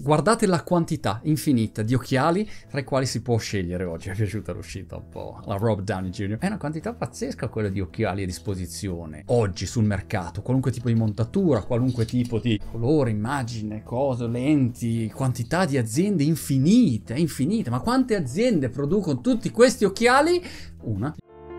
Guardate la quantità infinita di occhiali tra i quali si può scegliere oggi. Mi è piaciuta l'uscita un po', la Rob Downey Jr. È una quantità pazzesca quella di occhiali a disposizione oggi sul mercato, qualunque tipo di montatura, qualunque tipo di colore, immagine, cose, lenti, quantità di aziende infinite, ma quante aziende producono tutti questi occhiali? Una.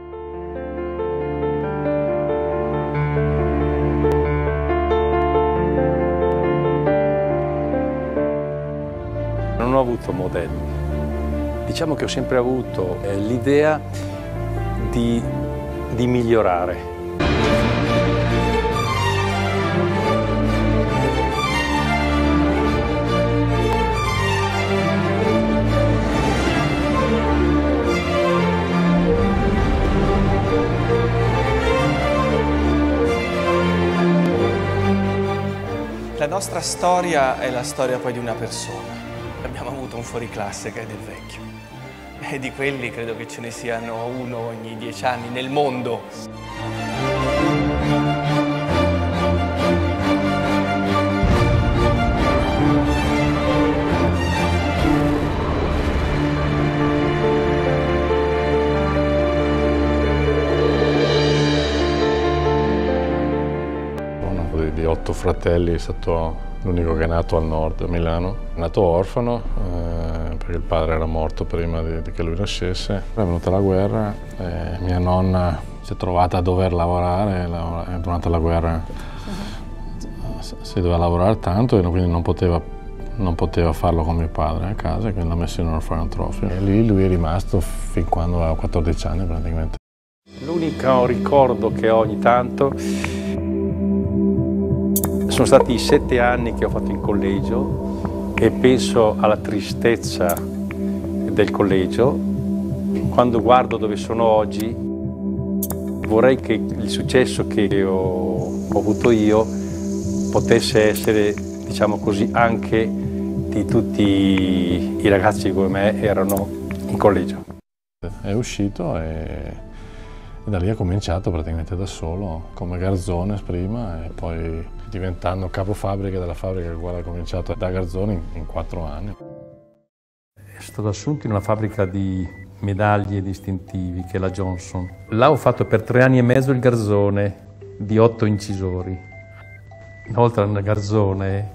Non ho avuto modelli, diciamo che ho sempre avuto l'idea di migliorare. La nostra storia è la storia poi di una persona. Abbiamo avuto un fuoriclasse che è del vecchio. E di quelli credo che ce ne siano uno ogni 10 anni nel mondo. Uno di 8 fratelli, è stato l'unico che è nato al nord, a Milano. È nato orfano perché il padre era morto prima di che lui nascesse. È venuta la guerra e mia nonna si è trovata a dover lavorare. Durante la guerra si doveva lavorare tanto e quindi non poteva farlo con mio padre a casa, quindi l'ha messo in un orfanotrofio. E lì lui è rimasto fin quando aveva 14 anni praticamente. L'unico ricordo che ho ogni tanto sono stati i 7 anni che ho fatto in collegio e penso alla tristezza del collegio. Quando guardo dove sono oggi, vorrei che il successo che ho avuto io potesse essere, diciamo così, anche di tutti i ragazzi come me erano in collegio. È uscito e da lì ha cominciato praticamente da solo, come garzone prima e poi diventando capofabbrica della fabbrica con la quale ha cominciato da garzone in 4 anni. È stato assunto in una fabbrica di medaglie distintivi che è la Johnson. Là ho fatto per 3 anni e mezzo il garzone di 8 incisori. Inoltre il garzone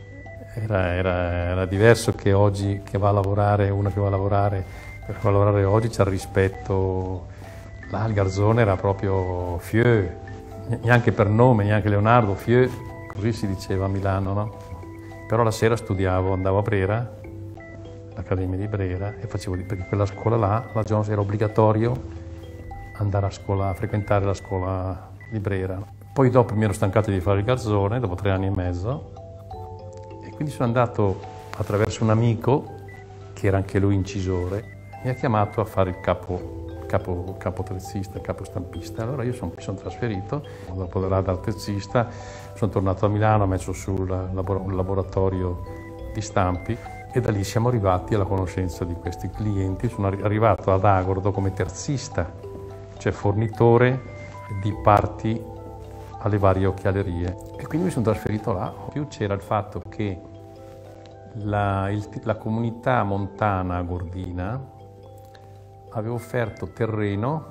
era diverso che oggi che va a lavorare, uno che va a lavorare, per lavorare oggi c'è il rispetto. Là il garzone era proprio Fieu, neanche per nome, neanche Leonardo, Fieu, così si diceva a Milano, no? Però la sera studiavo, andavo a Brera, l'Accademia di Brera, e facevo perché quella scuola là, la Jones, era obbligatorio andare a scuola, a frequentare la scuola di Brera. Poi dopo mi ero stancato di fare il garzone, dopo 3 anni e mezzo, e quindi sono andato attraverso un amico, che era anche lui incisore, mi ha chiamato a fare il capo trezzista, capo stampista. Allora io mi sono trasferito, dopo dal terzista sono tornato a Milano, ho messo su un laboratorio di stampi e da lì siamo arrivati alla conoscenza di questi clienti. Sono arrivato ad Agordo come terzista, cioè fornitore di parti alle varie occhialerie, e quindi mi sono trasferito là. Più c'era il fatto che la comunità montana agordina aveva offerto terreno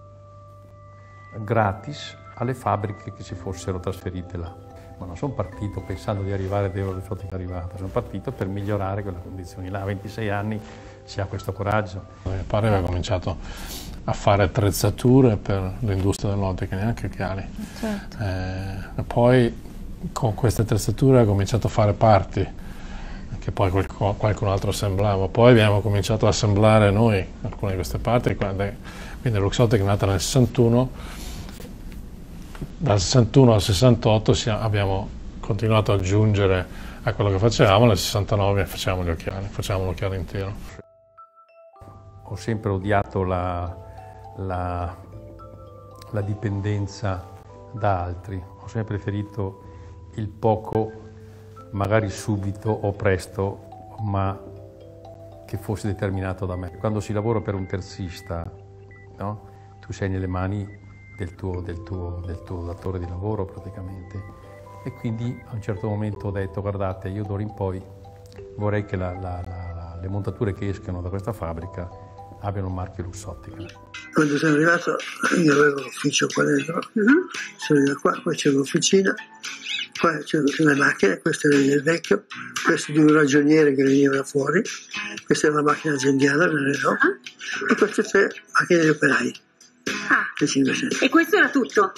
gratis alle fabbriche che si fossero trasferite là. Ma non sono partito pensando di arrivare dove sono arrivato, sono partito per migliorare quelle condizioni là. A 26 anni si ha questo coraggio. Mio padre aveva cominciato a fare attrezzature per l'industria dell'ottica, neanche occhiali. Certo. E poi con queste attrezzature ha cominciato a fare parti che poi qualcun altro assemblava. Poi abbiamo cominciato a assemblare noi alcune di queste parti, quindi Luxottica è nata nel 61, dal 61 al 68 abbiamo continuato ad aggiungere a quello che facevamo, nel 69 facevamo gli occhiali, facevamo l'occhiale intero. Ho sempre odiato la dipendenza da altri, ho sempre preferito il poco, magari subito o presto, ma che fosse determinato da me. Quando si lavora per un terzista, no? Tu sei nelle mani del tuo datore di lavoro praticamente. E quindi a un certo momento ho detto: guardate, io d'ora in poi vorrei che le montature che escono da questa fabbrica abbiano il marchio Luxottica. Quando sono arrivato io avevo l'ufficio qua dentro, sono arrivato qua c'è l'officina, qua c'erano le macchine, questo era il vecchio, questo di un ragioniere che veniva da fuori, questa è una macchina aziendale, e queste 3 macchine degli operai. E questo era tutto?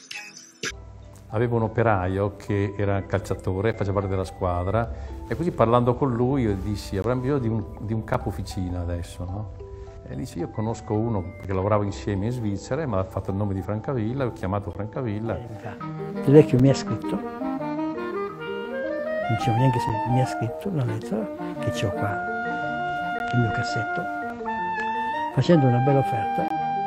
Avevo un operaio che era calciatore, faceva parte della squadra, e così parlando con lui io dissi avremmo bisogno di un capo officina adesso, no? E dice io conosco uno perché lavoravo insieme in Svizzera e mi ha fatto il nome di Francavilla, ho chiamato Francavilla. Il vecchio mi ha scritto, non dicevo neanche se mi ha scritto una lettera che ho qua, il mio cassetto, facendo una bella offerta.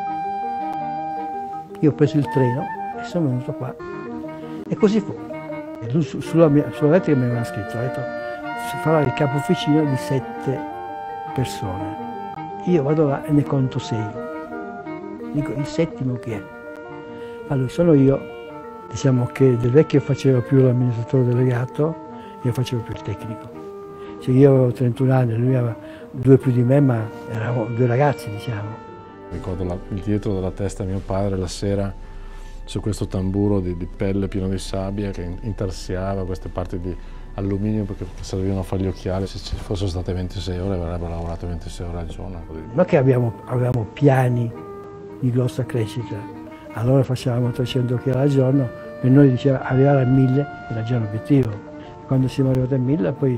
Io ho preso il treno e sono venuto qua e così fu. E lui, sulla lettera che mi aveva scritto ha detto farà il capo officina di 7 persone. Io vado là e ne conto 6. Dico, il 7° chi è? Allora, sono io. Diciamo che Del Vecchio faceva più l'amministratore delegato, io facevo più il tecnico. Cioè io avevo 31 anni, lui aveva 2 più di me, ma eravamo 2 ragazzi, diciamo. Ricordo il dietro della testa di mio padre la sera su questo tamburo di pelle pieno di sabbia che intarsiava queste parti di alluminio perché servivano a fare gli occhiali. Se ci fossero state 26 ore avrebbero lavorato 26 ore al giorno. Non che avevamo piani di grossa crescita, allora facevamo 300 occhiali al giorno, per noi diceva arrivare a 1000 era già l'obiettivo. Quando siamo arrivati a 1000 poi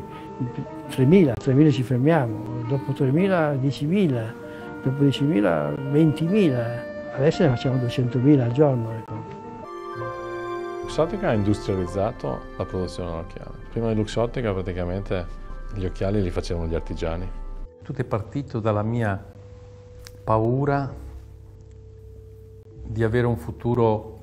3.000 ci fermiamo, dopo 3.000 10.000, dopo 10.000 20.000, adesso ne facciamo 200.000 al giorno. Ecco. Luxottica ha industrializzato la produzione dell'occhiale. Prima di Luxottica praticamente gli occhiali li facevano gli artigiani. Tutto è partito dalla mia paura di avere un futuro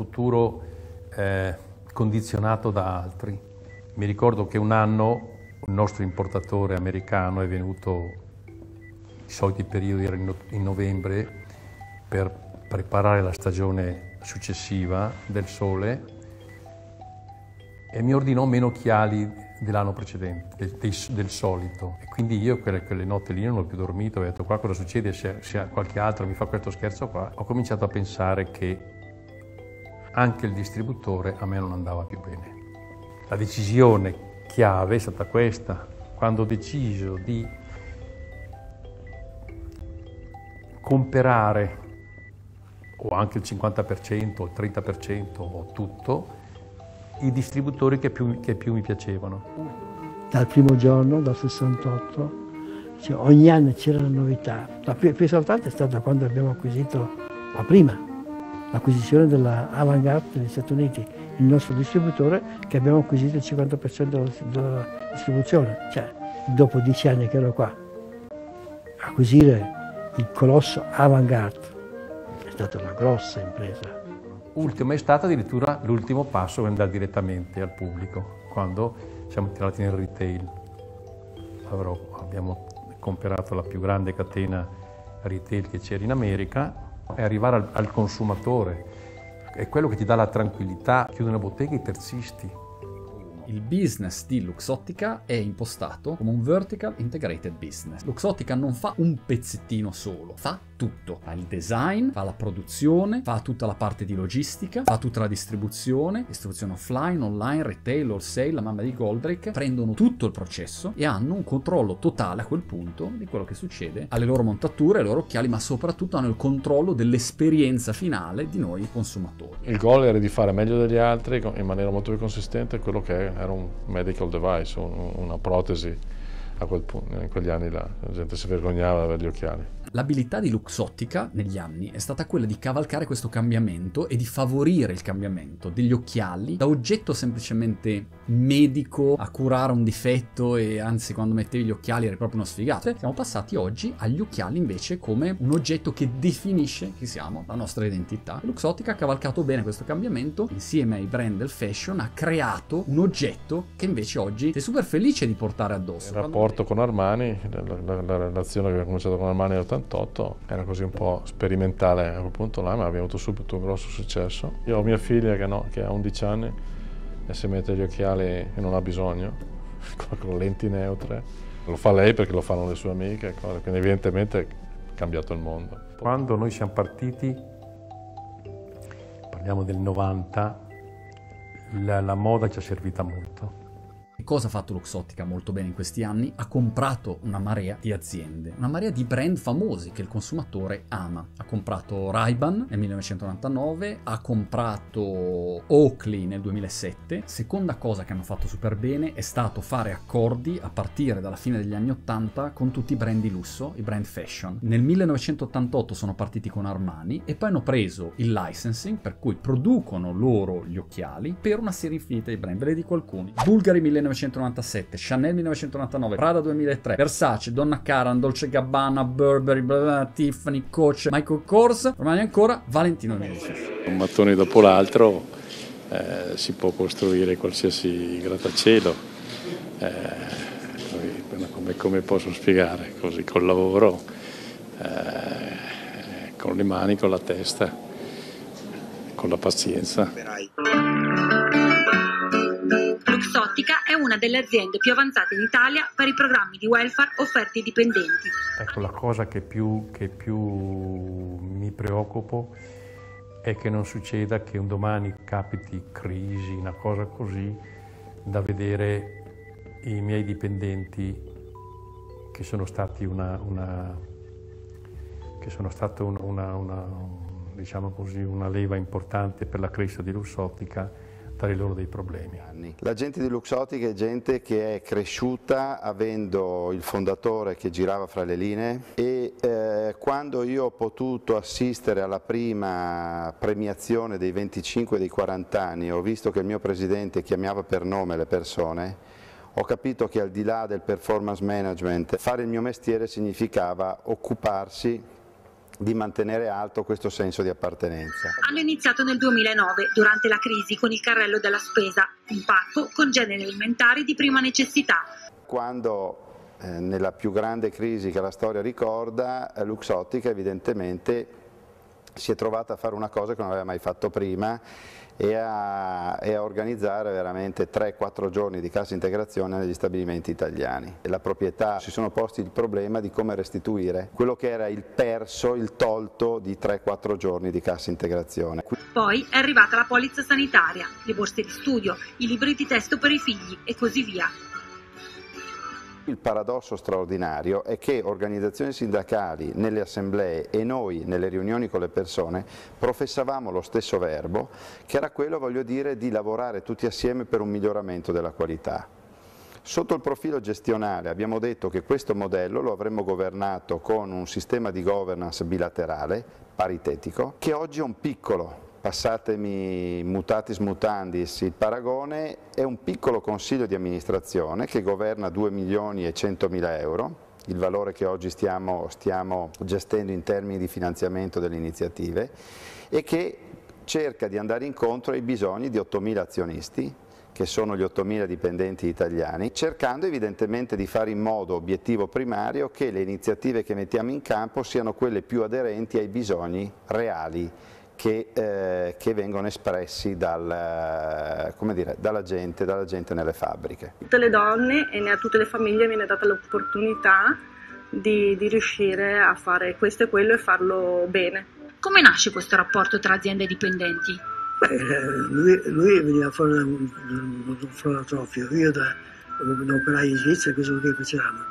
condizionato da altri. Mi ricordo che un anno un nostro importatore americano è venuto, i soliti periodi erano in novembre, per preparare la stagione successiva del sole e mi ordinò meno occhiali dell'anno precedente, del solito. E quindi io quelle notte lì non ho più dormito, ho detto qua cosa succede se qualche altro mi fa questo scherzo qua. Ho cominciato a pensare che anche il distributore a me non andava più bene. La decisione chiave è stata questa, quando ho deciso di comprare o anche il 50%, il 30% o tutto, i distributori che più mi piacevano. Dal primo giorno, dal 68, cioè ogni anno c'era una novità. La più esaltante è stata quando abbiamo acquisito la prima, l'acquisizione della Avantgarde negli Stati Uniti, il nostro distributore, che abbiamo acquisito il 50% della distribuzione. Cioè, dopo 10 anni che ero qua, acquisire il colosso Avantgarde è stata una grossa impresa. Ultimo è stato addirittura l'ultimo passo per andare direttamente al pubblico, quando siamo entrati nel retail. Abbiamo comprato la più grande catena retail che c'era in America e arrivare al consumatore. È quello che ti dà la tranquillità, chiudi una bottega e persisti. Il business di Luxottica è impostato come un vertical integrated business. Luxottica non fa un pezzettino solo, fa tutto. Fa il design, fa la produzione, fa tutta la parte di logistica, fa tutta la distribuzione offline, online, retail, wholesale, la mamma di Goldrake. Prendono tutto il processo e hanno un controllo totale a quel punto di quello che succede alle loro montature, ai loro occhiali, ma soprattutto hanno il controllo dell'esperienza finale di noi consumatori. Il goal era di fare meglio degli altri in maniera molto più consistente quello che era un medical device, una protesi a quel punto. In quegli anni là la gente si vergognava di avere gli occhiali. L'abilità di Luxottica negli anni è stata quella di cavalcare questo cambiamento e di favorire il cambiamento degli occhiali da oggetto semplicemente medico a curare un difetto, e anzi quando mettevi gli occhiali eri proprio uno sfigato. Siamo passati oggi agli occhiali invece come un oggetto che definisce chi siamo, la nostra identità. Luxottica ha cavalcato bene questo cambiamento, insieme ai brand del fashion ha creato un oggetto che invece oggi sei super felice di portare addosso. Il rapporto con Armani, la relazione che abbiamo cominciato con Armani nel 88 era così un po' sperimentale a quel punto là, ma abbiamo avuto subito un grosso successo. Io ho mia figlia che ha 11 anni e si mette gli occhiali e non ha bisogno con lenti neutre. Lo fa lei perché lo fanno le sue amiche, quindi evidentemente è cambiato il mondo. Quando noi siamo partiti, parliamo del 90, la moda ci è servita molto. E cosa ha fatto Luxottica molto bene in questi anni? Ha comprato una marea di aziende, una marea di brand famosi che il consumatore ama. Ha comprato Ray-Ban nel 1999, ha comprato Oakley nel 2007. Seconda cosa che hanno fatto super bene è stato fare accordi a partire dalla fine degli anni 80 con tutti i brand di lusso, i brand fashion. Nel 1988 sono partiti con Armani e poi hanno preso il licensing, per cui producono loro gli occhiali per una serie infinita di brand. Ve ne dico alcuni: Bulgari 1997, Chanel 1999, Prada 2003, Versace, Donna Karan, Dolce Gabbana, Burberry, Tiffany, Coach, Michael Kors, ormai ancora Valentino 2017. Un mattone dopo l'altro si può costruire qualsiasi grattacielo, come posso spiegare, così col lavoro, con le mani, con la testa, con la pazienza. Luxottica è una delle aziende più avanzate in Italia per i programmi di welfare offerti ai dipendenti. Ecco, la cosa che più mi preoccupo è che non succeda che un domani capiti crisi, una cosa così, da vedere i miei dipendenti che sono stati diciamo così, una leva importante per la crescita di Luxottica, dare loro dei problemi. La gente di Luxottica è gente che è cresciuta avendo il fondatore che girava fra le linee e quando io ho potuto assistere alla prima premiazione dei 25 e dei 40 anni, ho visto che il mio presidente chiamava per nome le persone, ho capito che al di là del performance management, fare il mio mestiere significava occuparsi di mantenere alto questo senso di appartenenza. Hanno iniziato nel 2009, durante la crisi, con il carrello della spesa, un pacco con generi alimentari di prima necessità. Quando nella più grande crisi che la storia ricorda, Luxottica evidentemente si è trovata a fare una cosa che non aveva mai fatto prima e a organizzare veramente 3-4 giorni di cassa integrazione negli stabilimenti italiani. La proprietà si sono posti il problema di come restituire quello che era il perso, il tolto di 3-4 giorni di cassa integrazione. Poi è arrivata la polizza sanitaria, le borse di studio, i libri di testo per i figli e così via. Il paradosso straordinario è che organizzazioni sindacali nelle assemblee e noi nelle riunioni con le persone professavamo lo stesso verbo, che era quello, voglio dire, di lavorare tutti assieme per un miglioramento della qualità. Sotto il profilo gestionale abbiamo detto che questo modello lo avremmo governato con un sistema di governance bilaterale, paritetico, che oggi è un piccolo, passatemi mutatis mutandis il paragone, è un piccolo consiglio di amministrazione che governa 2.100.000 euro, il valore che oggi stiamo gestendo in termini di finanziamento delle iniziative, e che cerca di andare incontro ai bisogni di 8.000 azionisti, che sono gli 8.000 dipendenti italiani, cercando evidentemente di fare in modo, obiettivo primario, che le iniziative che mettiamo in campo siano quelle più aderenti ai bisogni reali che vengono espressi dalla gente nelle fabbriche. Tutte le donne e a tutte le famiglie viene data l'opportunità di riuscire a fare questo e quello e farlo bene. Come nasce questo rapporto tra aziende e dipendenti? Lui veniva fuori da un orfanotrofio, io da un operaio in Svizzera, cosa che facevamo?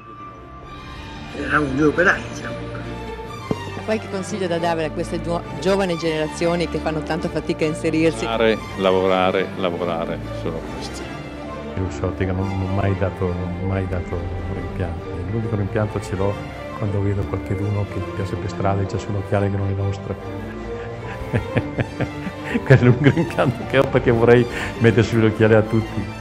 Eravamo 2 operai, diciamo. Qualche consiglio da dare a queste giovani generazioni che fanno tanta fatica a inserirsi? Lavorare, solo questo. Luxottica non ho mai dato rimpianti. L'unico rimpianto ce l'ho quando vedo qualcuno che piace per strada e c'è su un occhiale che non è nostro. Questo è l'unico rimpianto che ho, perché vorrei mettersi l'occhiale a tutti.